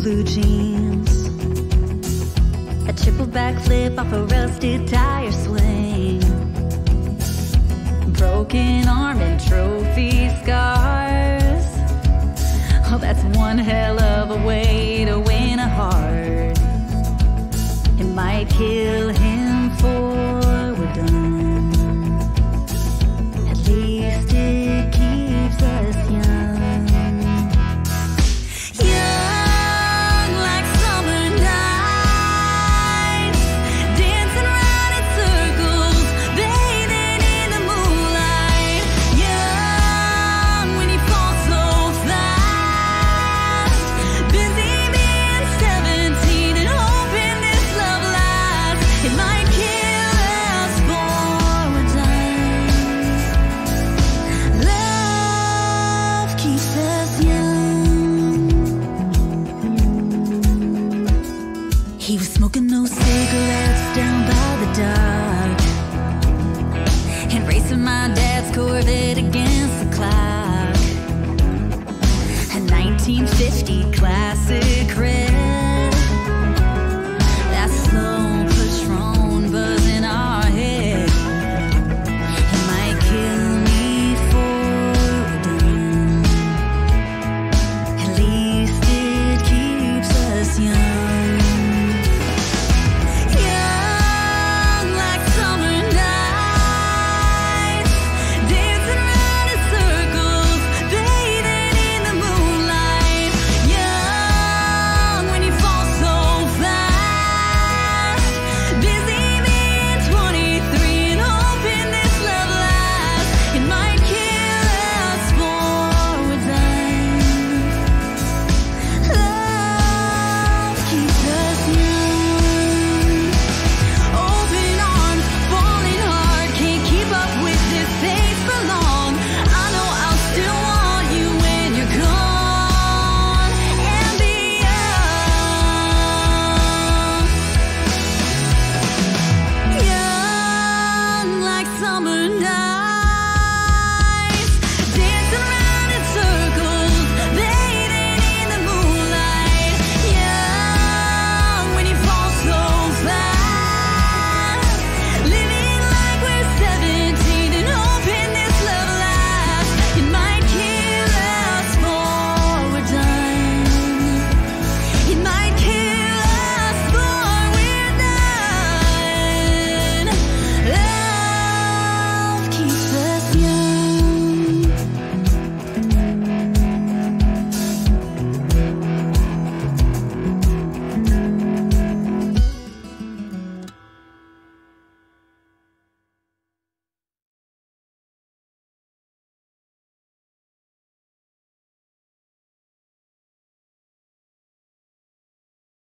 blue jeans, a triple backflip off a rusted tire swing, broken arm and trophy scars. Oh, that's one hell of a way to win a heart. It might kill him before we're done. At least it keeps us young. Young like summer nights, dancing around in circles, bathing in the moonlight. Young when you fall so fast, busy being 17 and hoping this love lasts. It might kill us before we're done. Love keeps us young. He was smoking those cigarettes down by the dock and racing my dad's Corvette against the clock. A 1950 classic red